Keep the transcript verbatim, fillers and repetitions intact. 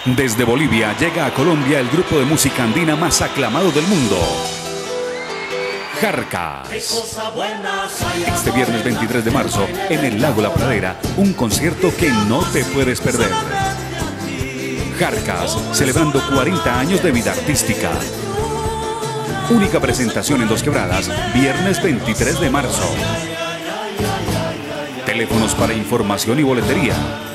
Desde Bolivia llega a Colombia el grupo de música andina más aclamado del mundo, Jarcas. Este viernes veintitrés de marzo, en el Lago La Pradera, un concierto que no te puedes perder. Jarcas, celebrando cuarenta años de vida artística. Única presentación en Dos Quebradas, viernes veintitrés de marzo. Teléfonos para información y boletería: